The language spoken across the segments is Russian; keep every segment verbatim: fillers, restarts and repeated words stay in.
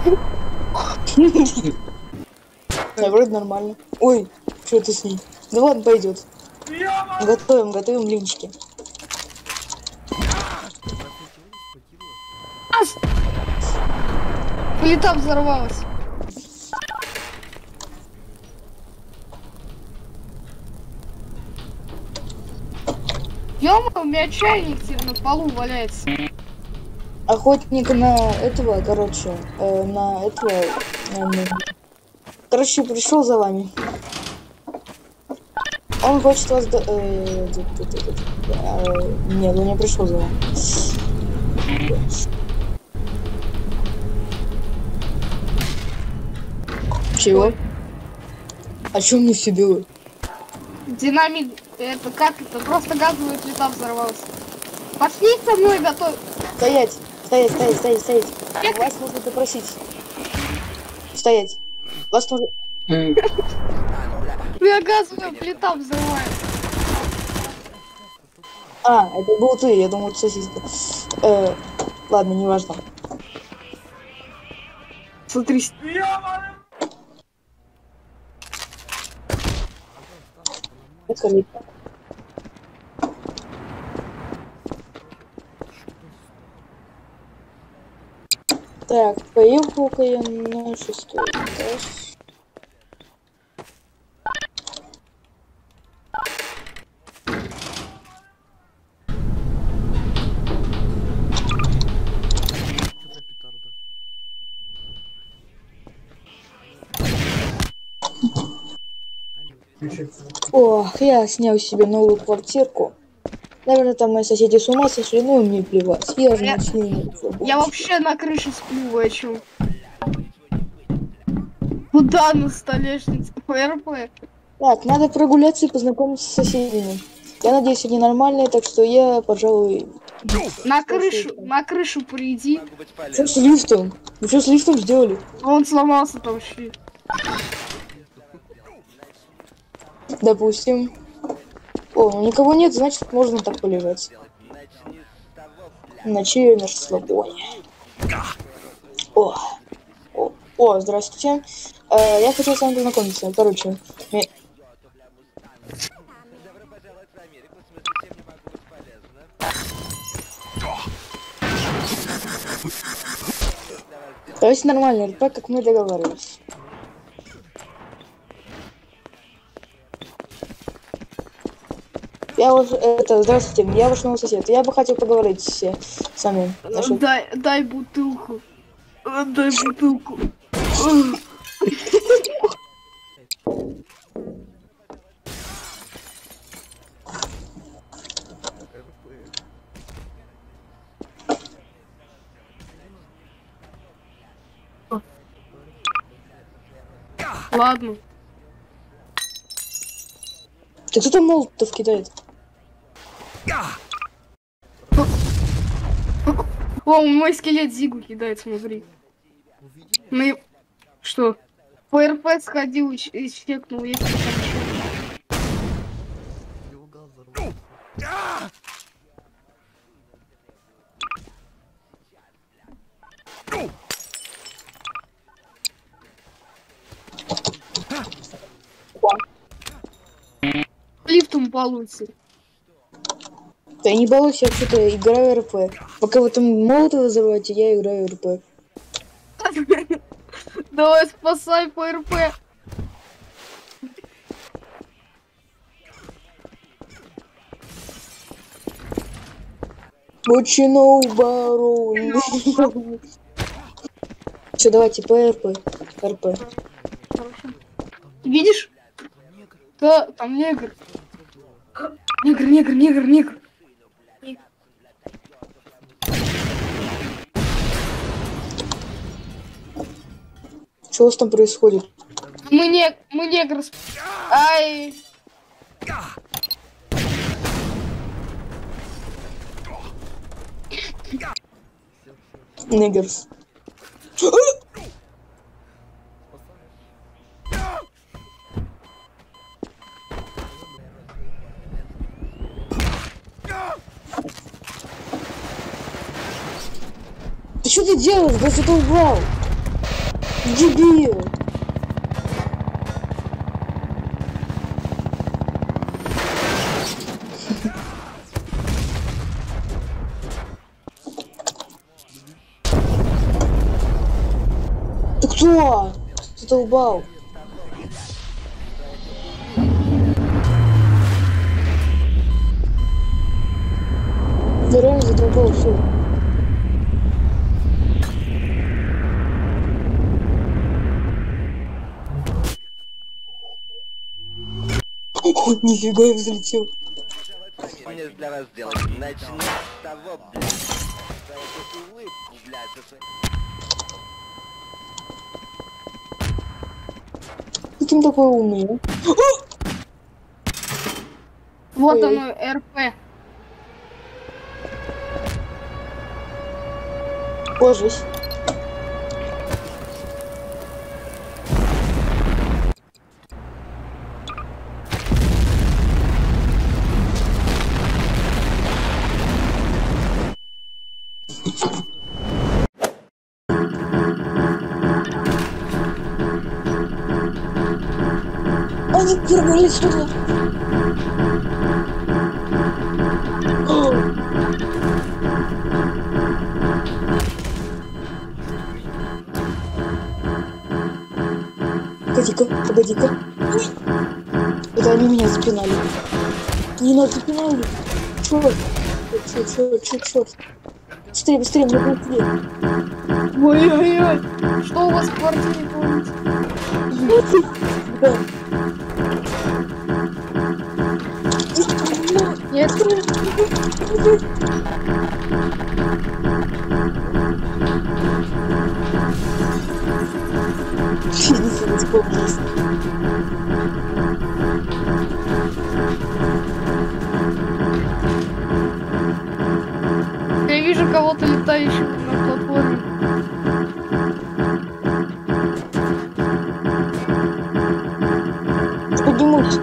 Да, вроде нормально. Ой, что это с ней? Ну ладно, пойдет. Готовим, готовим блинчики. Плита взорвалась. Ё-моё, у меня чайник теперь на полу валяется. Охотник на этого, короче, э, на этого. Э, короче, пришел за вами. Он хочет вас... До... Э, э, нет, он не пришел за вами. Чего? Ой. А чё мне все белое? Динамит, это как это? Просто газовая плита взорвалась. Пошли со мной готовь. Стоять! Стоять, стоять, стоять, стоять. Вас нужно попросить. Стоять. Вас нужно... У меня газовая плита взрывается. А, это был ты, я думал, это сосиска. Э, ладно, неважно. Смотри. Так, поехал-ка я на шестой этаж. Ох, я снял себе новую квартирку. Наверное, там мои соседи с ума сошли, ну и мне плевать. Я же Я, начну. я вообще на крыше сплю, вы о чем? Куда на столешнице? ПРП. Так, надо прогуляться и познакомиться с соседями. Я надеюсь, они нормальные, так что я, пожалуй... На крышу, на крышу приди. Что с лифтом? Вы что с лифтом сделали? Он сломался там вообще. Допустим. О, ну никого нет, значит, можно так полежать. Ночью на расслабоне. О, о, о, здравствуйте. Э, я хотел с вами познакомиться. Короче, мне... То есть нормально, РП, как мы договаривались. Я уж это, здравствуйте, я ваш новый сосед. Я бы хотел поговорить с, с вами. Насчет... Дай, дай бутылку. Дай бутылку. Ладно. Ты кто там молотов кидает? О, мой скелет Зигу кидает, смотри. Мы... Что? По РП сходил и чекнул, если там еще. Лифтом получится. Да я не балуйся, я вообще-то играю РП. Пока вы там молотов взрываете, я играю РП. Давай спасай по РП. Починул барон. Все, давайте по РП. РП. Видишь? Да, там негр. Негр, негр, негр, негр. Что у вас там происходит? Мы не, мы негр. Ай. Негерс. Ты что ты делаешь? Да что ты убрал? Дебил! Ты кто? Ты долбал? Я реально задолбал, все. О, нифига, я взлетел. Мне для вас сделать. Начну с того, блядь. За эту улыбку, блядь, это... Каким такой умный, а? Вот Ой. оно, РП. Ложись. Они перебрались туда. О! Погоди-ка, погоди-ка. Ой. Это они меня запинали. Не надо запинали. Черт, черт, черт, черт, черт. Быстрее, быстрее, мне быстрее. Ой-ой-ой. Что у вас в квартире творится? Да. Нет. Финисы не вспомнились. Я вижу кого-то летающего на платформе. Поднимусь.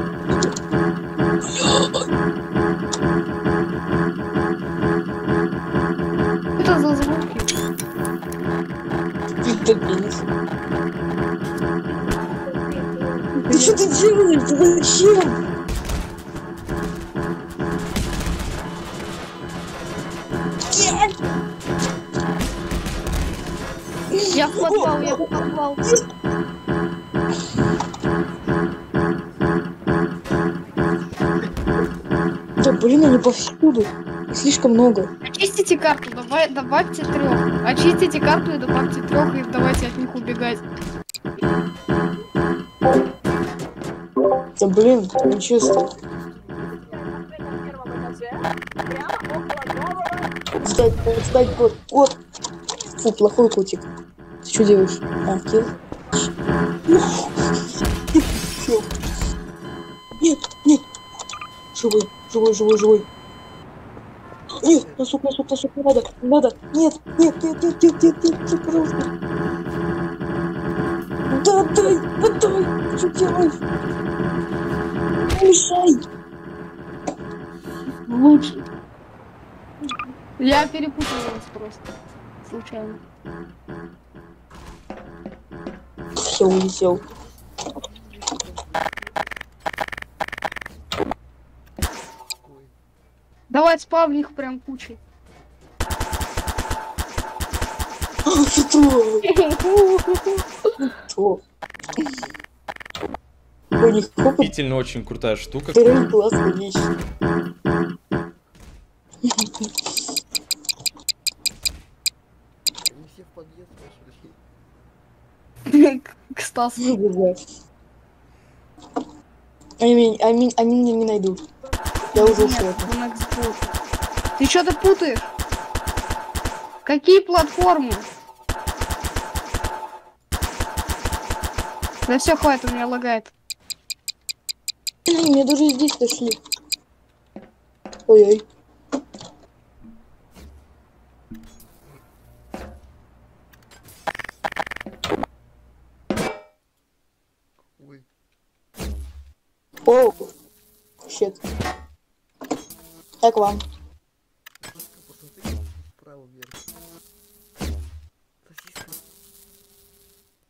Это за звуки? Добились. Ты что ты делаешь? Ты зачем? Я в подвал, я в подвал. Да блин, они повсюду. Их слишком много. Очистите карту, давай, добавьте трех. Очистите карту и добавьте трех, и давайте от них убегать. Да блин, нечестно. Сдать, сдать кот. Кот. Фу, плохой котик. Ты что делаешь? А, килл. Всё. Нет, нет. Живой, живой, живой, живой. Нет, носок, носок, носок, не надо, не надо. Нет, нет, нет, нет, нет, нет, нет, нет, пожалуйста. Да, отдай, отдай. Ты что делаешь? Не мешай. Лучше. Я перепутал вас просто. Случайно. Все, улетел. Давай спавни их прям кучей. Что? Что? У них опыт. Действительно очень крутая штука. Второй классная вещь. Они все в подъезд пошли. К Стасу. Не знаю. Они, меня- они, они меня не найдут. Я уже ушел. Нет, он эксплуат. Ты что-то путаешь? Какие платформы? Да все, хватит, у меня лагает. Они меня даже здесь нашли. Ой-ой. Ой, Оу. Щет. Как вам? посмотри справа вверх. Сосиска.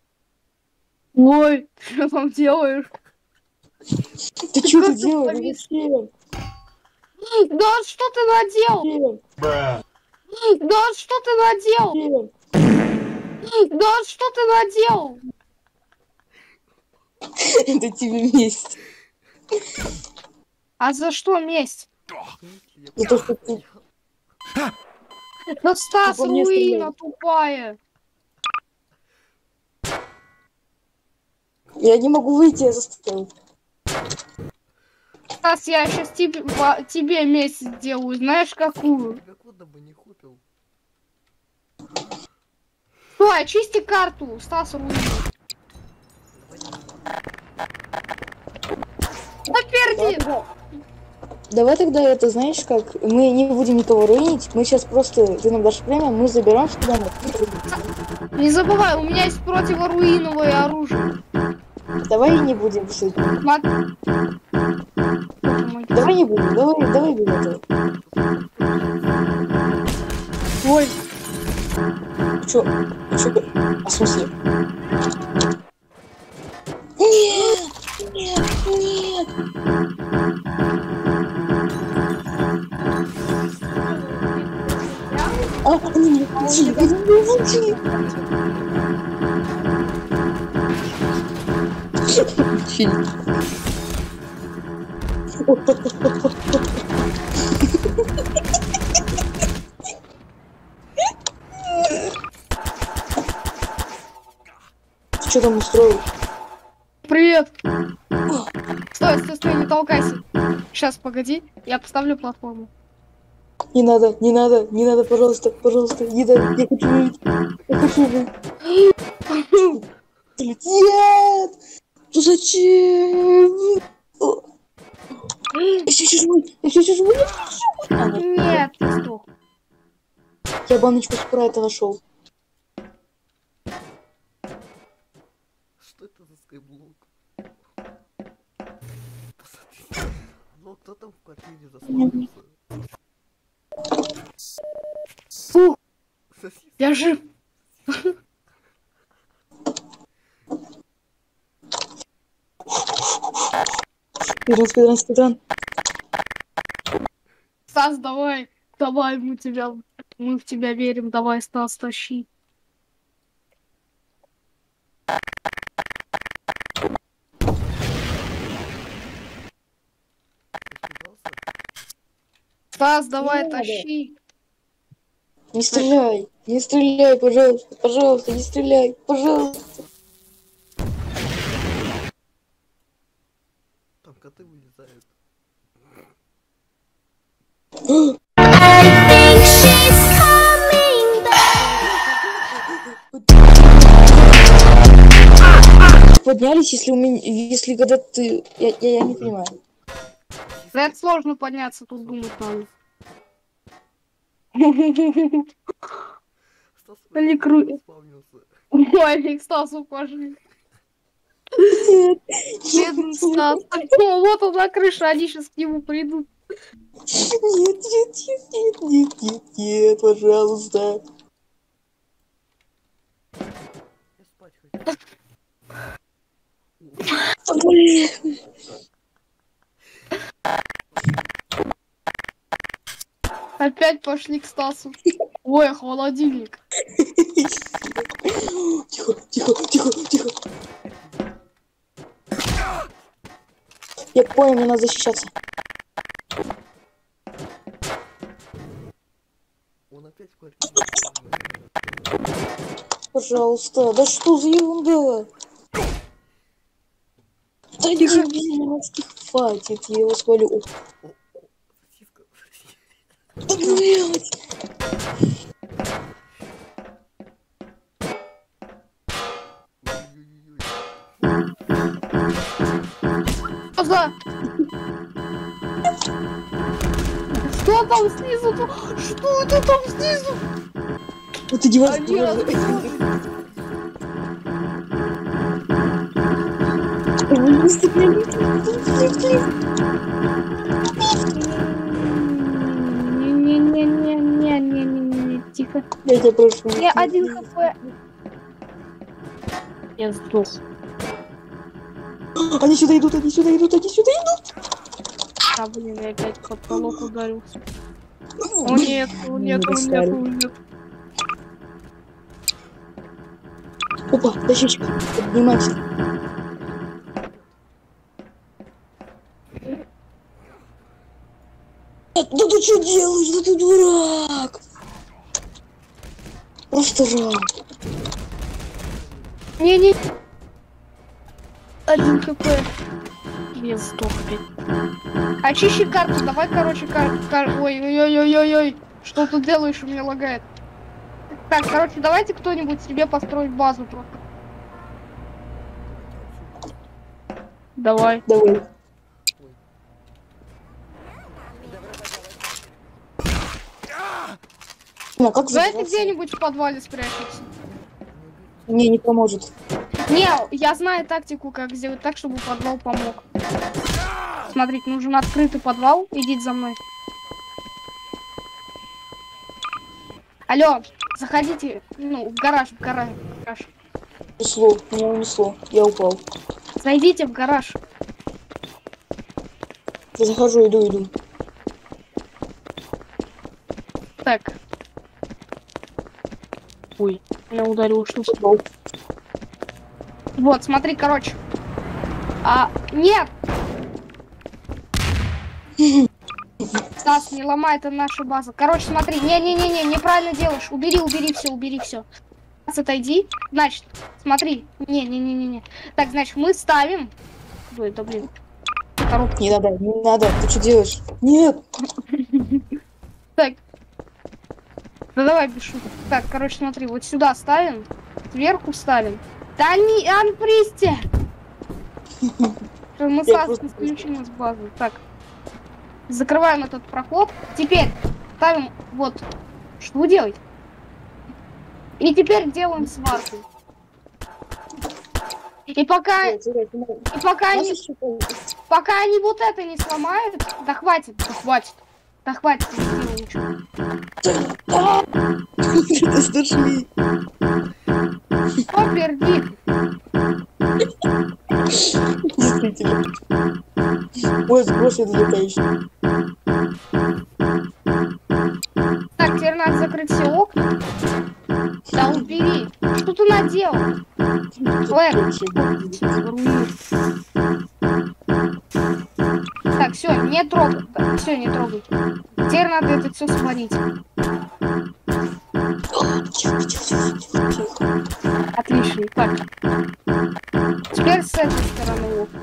Ой, ты что там делаешь? Ты что ты как ты делаешь? повис? Зачем? Да что ты надел? Зачем? Да что ты надел? Зачем? Да что ты надел? Это тебе месть. А за что месть? За то, что ты... Да Стас, по мне руина стреляй. тупая. Я не могу выйти, я застрял. Стас, я сейчас тебе, по- тебе месть сделаю. Знаешь какую? Стой, очисти карту. Стас, руина. Давай Наперди! тогда, давай тогда это, знаешь как, мы не будем никого руинить, мы сейчас просто, ты нам дашь время, мы заберем сюда. Не забывай, у меня есть противоруиновое оружие. Давай не будем все. Смотри. Давай не будем, давай, давай без этого. Ой, Чё? Чё? А в смысле? Нет! Нет! Нет! А, они меня получили! Они меня получили! Получили. Ты что там устроил? привет. Стой, стой, стой, не толкайся. Сейчас, погоди, я поставлю платформу. Не надо, не надо, не надо, пожалуйста, пожалуйста, не надо, я хочу жить, я хочу жить. Нет! Ну зачем? Я все еще живой, я все еще живой, я всё ещё живой. А, нет. Нет, ты сдох. Я баночку спрайта нашел. Что это за скайблок? Посмотри. Ну кто там в квартире заспавнился? Фу, Сосиска. я жив. Спидран, спидран, спидран. Стас, давай, давай, мы тебя, мы в тебя верим, давай, Стас, тащи. Испугался? Стас, давай, Не надо. тащи. Не стреляй, не стреляй, пожалуйста, пожалуйста, не стреляй, пожалуйста. Там коты вылезают. Поднялись, если у меня, если когда ты, я, я, я не понимаю. Да это сложно подняться, тут думать надо. Стас Или кру- заспавнился. Ой, к Стасу пошли. Нет, Бедный Стас. О, вот он на крыше, они сейчас к нему придут. нет, нет, нет, нет, нет, нет, нет, пожалуйста. Я спать хочу. Блин. Опять пошли к Стасу. Ой, холодильник. Тихо, тихо, тихо, тихо. Я понял, мне надо защищаться. Он опять в квартире заспавнился. Пожалуйста, да что за ерунда? Да не хватит, хватит, я его свалю. О, о, сосиска. Да блядь. Ой-ой-ой. Что за? Что там снизу? Что это там снизу? Это невозможно. Не-не-не-не-не-не-не-не, тихо. Я тебя прошу. Я один хп. Я сдох. Они сюда идут, они сюда идут, они сюда идут. А, блин, я опять под потолок ударился. О нет, о нет, о нет, о нет. Опа, дощечка, поднимайся. Да ты что делаешь? Да ты дурак! Просто рак. Не-не. Один хп. Я сдох опять. Очищи карту, давай, короче, кар... кар... Ой-ой-ой-ой-ой-ой. Что ты делаешь? У меня лагает. Так, короче, давайте кто-нибудь себе построить базу просто. Давай. Давай. Ну, как Давайте забраться? где-нибудь в подвале спрячемся. Не, не поможет. Не, я знаю тактику, как сделать так, чтобы подвал помог. Смотрите, нужен открытый подвал. Идите за мной. Алло, заходите, ну, в гараж, в гараж, в гараж. Унесло, меня унесло. Я упал. Зайдите в гараж. Я захожу, иду, иду. Так. Ой, меня ударило что-то. Упал. Вот, смотри, короче. А, нет! Стас, не ломай, это наша база. Короче, смотри, не-не-не-не, неправильно делаешь. Убери, убери все, убери все. Отойди. Значит, смотри. Не-не-не-не-не. Так, значит, мы ставим. Ой, да блин. Коробка. Не надо, не надо. Ты что делаешь? Нет. Так. Да давай, без шуток. Так, короче, смотри, вот сюда ставим. Сверху ставим. Да не, Анпристи! Мы Я сразу просто исключим из базы. Так. Закрываем этот проход. Теперь ставим вот. Что вы делаете? И теперь делаем сварку. И пока, и пока они, пока они вот это не сломают, да хватит, да хватит, да хватит, не сделаю ничего. Дошли. Что пердит? Действительно. Ой, сбрось это летающий. Так, теперь надо закрыть все окна. Да убери. Что ты наделал? Флэк. Так, все, не трогай. Так, все, не трогай. Теперь надо это все сварить. Отлично. Так. Теперь с этой стороны окна.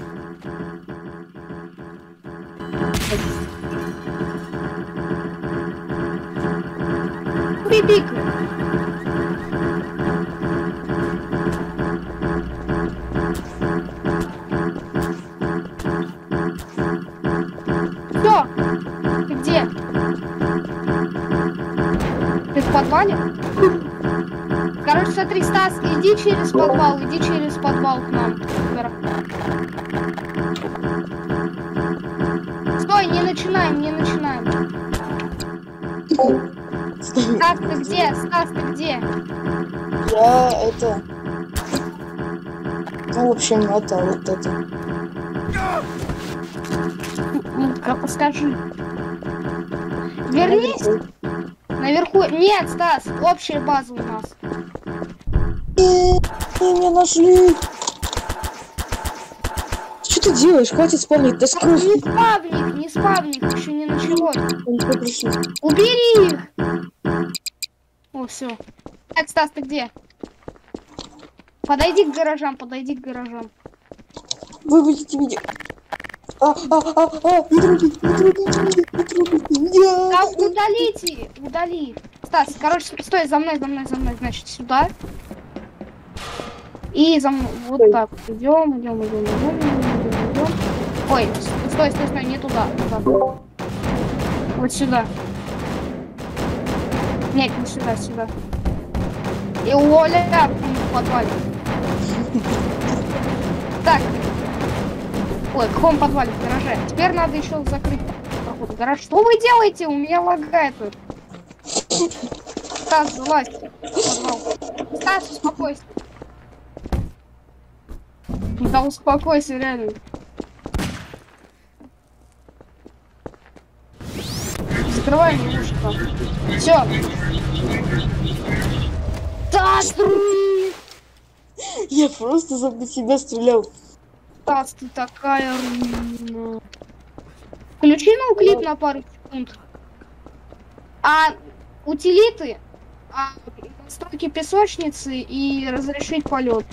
Прибегли. Все. Ты где? Ты в подвале? Короче, смотри, Стас, иди через подвал, иди через подвал к нам. Стой, не начинаем, не начинаем. Стас, ты где? Стас, ты где? Я это... Ну, в общем, это вот это. Ну-ка, скажи. Вернись. Наверху. Нет, Стас, общая база у нас. Нет, они меня нашли. Что ты делаешь? Хватит спавнить, да скрой. Не спавник, не спавник, еще не началось. Они тебя пришли. Убери их! О, все. Так, Стас, ты где? Подойди к гаражам, подойди к гаражам. Выводите меня. А, а, а, а, не трогай, не трогайте меня, не трогайте меня. Да, удалите, удали. Стас, короче, стой, за мной, за мной, за мной, значит, сюда. И за мной, вот Стой. так. Идем, идем, идем, идем, идем, идем. Ой, стой, стой, стой, не туда, туда. Вот сюда. Нет, не сюда, сюда. И Оля в подвале. Так. Ой, в каком подвале? В гараже. Теперь надо еще закрыть проход в гараж. Что вы делаете? У меня лагает тут. Стас, залазь. Подвал. Стас, успокойся. Да успокойся, реально. Закрывай немножко. Все. Да, стрui! Я просто за себя стрелял. Стас, ты такая руина. Включи ноуклип на пару секунд. А утилиты, а, настройки песочницы и разрешить полет.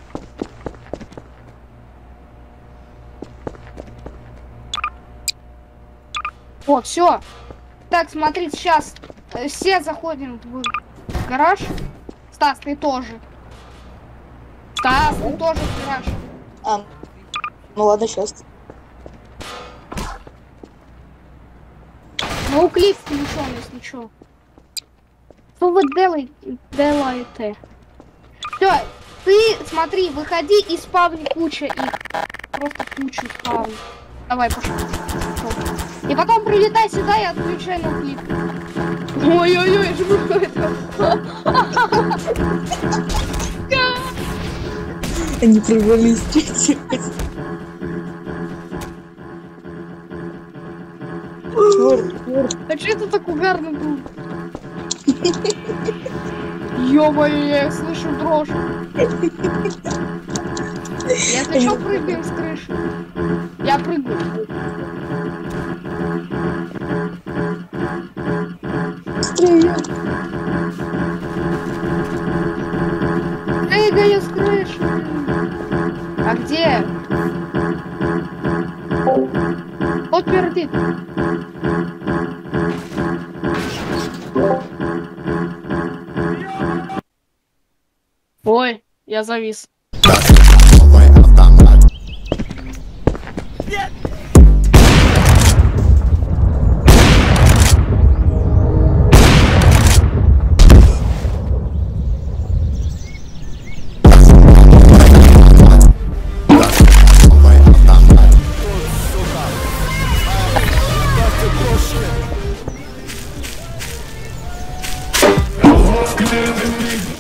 Вот, все. Так, смотри, сейчас э, все заходим в гараж. Стас, ты тоже. Стас, ты тоже в гараж. А, ну ладно, сейчас. Ну, клип включен, если что. Что вы делаете? делаете? Все, ты смотри, выходи и спавни куча их. Просто кучу спавни. Давай, пошел. И потом прилетай сюда и отключай на клип. Ой-ой-ой, что это? Они прорвались чуть-чуть. Черт, черт. А что это так угарно было? Ё-моё, я слышу дрожь. Если что, прыгаем с крыши. Я прыгаю. Быстрее. Прыгаю с крыши. А где? Вот пердит. Ой, я завис. Clearly